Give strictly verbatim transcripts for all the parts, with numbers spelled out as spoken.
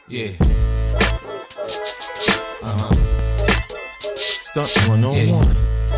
Yeah. Uh-huh. Stunt one on one.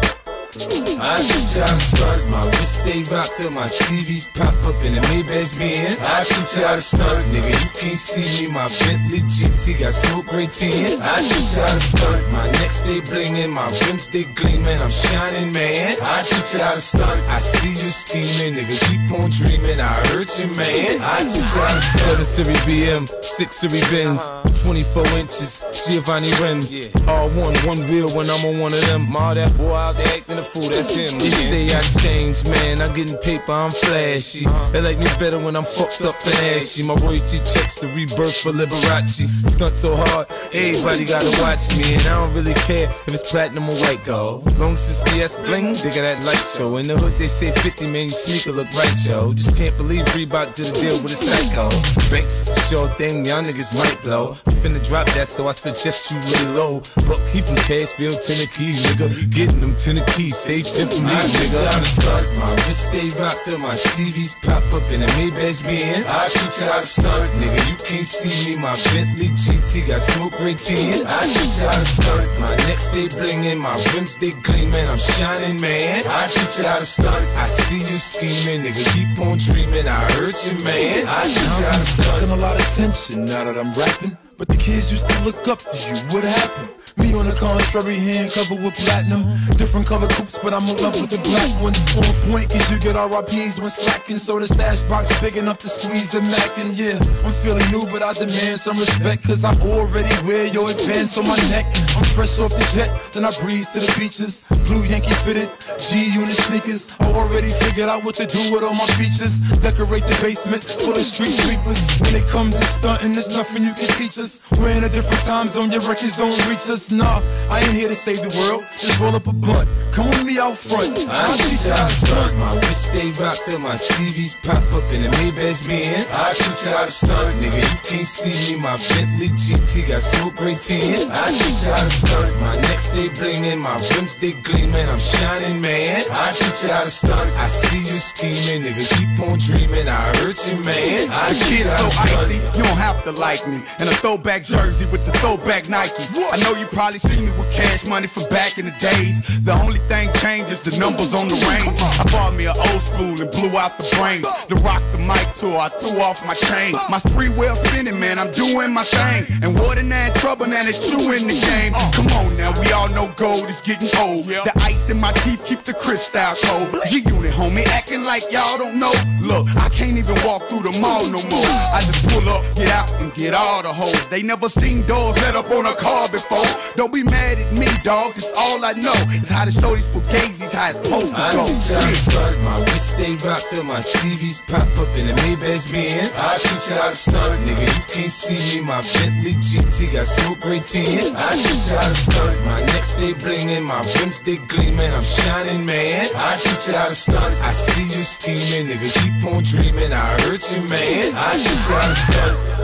I teach you how to stunt, my wrist stay rocked till my T Vs pop up in the Maybach Benz. I teach you how to stunt, nigga, you can't see me, my Bentley G T got smoke right tin. I teach you how to stunt, my neck stay blingin', my rims they gleamin', I'm shining, man. I teach you how to stunt, I see you scheming, nigga, keep on dreamin', I hurt you, man. I teach you how to stunt. seven series B M, six series Benz, twenty-four inches, Giovanni rims, all one, one wheel when I'm on one of them. All that boy out there acting a fool, that's him. They say I changed, man, I'm getting paper, I'm flashy. They like me better when I'm fucked up and ashy. My royalty checks the rebirth for Liberace. Stunt so hard, everybody gotta watch me. And I don't really care if it's platinum or white gold. Long as it's V S bling, they got that light show. In the hood they say fifty, man, you sneaker look right, yo. Just can't believe Reebok did a deal with a psycho. Banks is a sure thing, y'all niggas might blow. I'm finna drop that, so I suggest you lay low. Buck, he from Cashville, Tennessee, nigga. Getting them Tennessee, say tip for me, nigga. I teach you how to stunt, my wrist stay rocked till my T Vs pop up in the Maybach Benz. I teach you how to stunt, nigga, you can't see me, my Bentley G T got smoke right tin. I teach you how to stunt, my neck stay blingin', my rims they gleamin', I'm shining, man. I teach you how to stunt, I see you scheming, nigga, keep on dreamin', I hurt you, man. I teach you how to stunt. Sensing a lot of tension now that I'm rapping, but the kids used to look up to you. What happened? Me on the contrary, hand covered with platinum. Different color coupes, but I'm in love with the black one. On point, cause you get R I Ps when slacking. So the stash box big enough to squeeze the Mac. And yeah, I'm feeling new, but I demand some respect, cause I already wear your advance on my neck. I'm fresh off the jet, then I breeze to the beaches. Blue Yankee fitted, G-Unit sneakers. I already figured out what to do with all my features. Decorate the basement full of street sweepers. When it comes to stunting, there's nothing you can teach us. We're in a different time zone, your records don't reach us. Nah, I ain't here to save the world, just roll up a blunt. Come with me out front, I teach you how to stunt, my wrist stay rocked till my T Vs pop up in the Maybach Benz. I teach you how to stunt, nigga, you can't see me, my Bentley G T got smoke right tin. I teach you how to stunt, my neck stay blingin', my rims they gleamin', I'm shining, man. I teach you how to stunt, I see you scheming, nigga, keep on dreamin', I hurt you, man. I teach you how to stunt. Icy, you don't have to like me. And a throwback jersey with the throwback Nikes. I know you probably see me with cash money from back in the days. The only thing changed is the numbers on the range. I bought me an old school and blew out the brain. To rock the mic tour, I threw off my chain. My spree well spinning, man, I'm doing my thing. And what in that trouble, now that you in the game. Come on now, we all know gold is getting old. The ice in my teeth keep the crystal cold. G-Unit, homie, acting like y'all don't know. Look, I can't even walk through the mall no more. I just pull up, get out, and get all the hoes. They never seen doors set up on a car before. Don't be mad at me, dog, cause all I know is how to show these fugazis how it's supposed to go. I teach you how to stunt, my wrist stay rocked till my T Vs pop up in the Maybach Benz. I teach you how to stunt, nigga, you can't see me, my Bentley G T got smoke right tin. I teach you how to stunt, my neck stay blingin', my rims they gleamin', I'm shining, man. I teach you how to stunt, I see you scheming, nigga, keep on dreamin', I hurt you, man. I teach you how to stunt.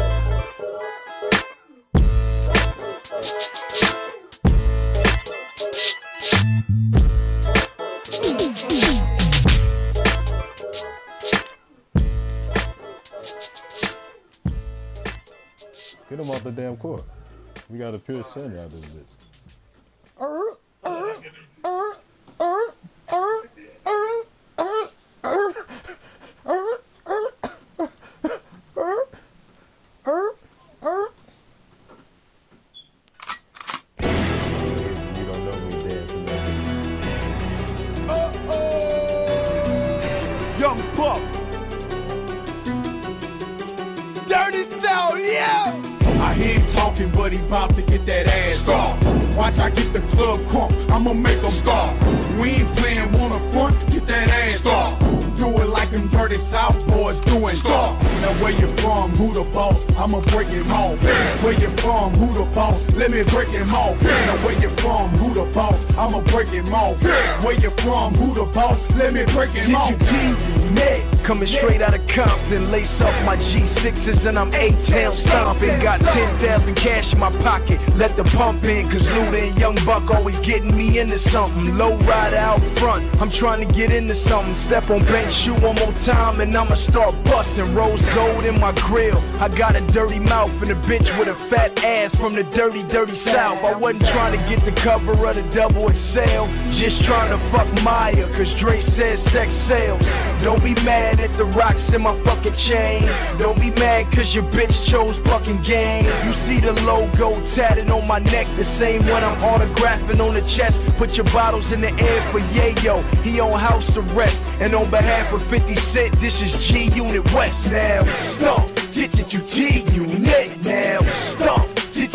Get him off the damn court. We got a pure center out of this bitch. Young Buck. Dirty South, yeah! I hear him talking, but he bout to get that ass gone. Watch I get the club crunk, I'ma make them stop. We ain't playing waterfront, get that ass gone. Do it like them dirty South boys doing stop. Now where you from, who the boss, I'ma break him off. Where you from, who the boss, let me break him off. Now where you from, who the boss, I'ma break him off. Where you from, who the boss, let me break him off. Coming straight out of Compton, lace up my G sixes and I'm A-Town stomping. Got ten thousand cash in my pocket, let the pump in, cause Luda and Young Buck always getting me into something. Low rider out front, I'm trying to get into something. Step on bench, shoe on One more time and I'ma start busting. Rose gold in my grill. I got a dirty mouth and a bitch with a fat ass from the dirty, dirty south. I wasn't trying to get the cover of the double X L, just trying to fuck Maya, cause Dre says sex sells. Don't be mad at the rocks in my fucking chain. Don't be mad cause your bitch chose fucking game. You see the logo tatted on my neck, the same one I'm autographing on the chest. Put your bottles in the air for Yayo, he on house arrest. And on behalf of fifty Cent, this is G Unit West. Now stomp, G Unit. Now stomp, G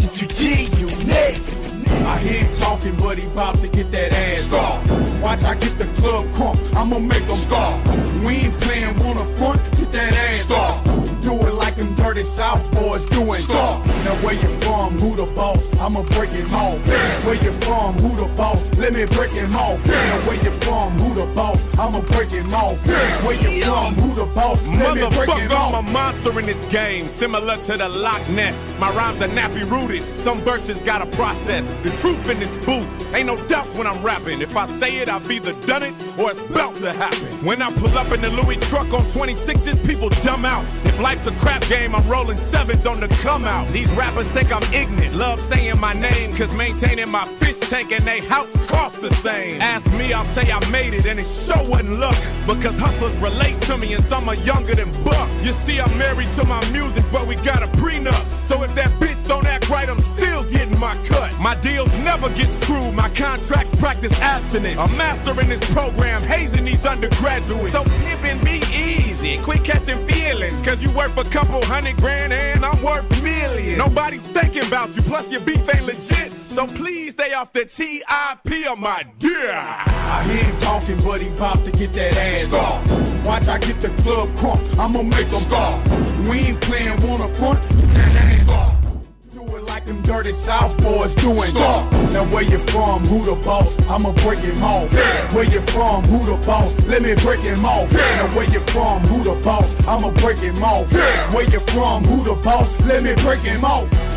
Unit. I hear him talking, but he bout to get that ass off. Watch, I get the club crunk, I'ma make them scar. We ain't playing one up front, get that ass off. Do it like them dirty South boys doing. Scar. Now where you from, who the boss, I'ma break him off. Where you from, who the boss, let me break him off. Now where you from, who the boss, I'ma break him off. Where you from, who the boss, let me break him off. I'm a monster in this game, similar to the Loch Ness. My rhymes are nappy rooted, some verses gotta process. The truth in this booth, ain't no doubts when I'm rapping. If I say it, I've either done it or it's about to happen. When I pull up in the Louis truck on twenty-sixes, people dumb out. If life's a crap game, I'm rolling sevens on the come out. These rappers think I'm ignorant, love saying my name, cause maintaining my fish tank and they house cost the same. Ask me, I'll say I made it and it sure wasn't luck, because hustlers relate to me and some are younger than Buck. You see, I'm married to my music, but we got a prenup. So if that bitch don't act right, I'm still getting my cut. My deals never get screwed, my contracts practice abstinence. I'm mastering this program, hazing these undergraduates. So living be easy, quit catching feelings, cause you worth a couple hundred grand and I'm worth millions. Nobody's thinking about you, plus your beef ain't legit. So please stay off the T I P of my dear. I hear him talking, but he bout to get that ass off. Watch, I get the club crunk, I'ma make them scar. We ain't playing one up front, get that ass off. Like them dirty South boys doing. Stop. Now where you from, who the boss, I'ma break him off. Yeah. Where you from, who the boss, let me break him off. Yeah. Now where you from, who the boss, I'ma break him off. Yeah. Where you from, who the boss, let me break him off.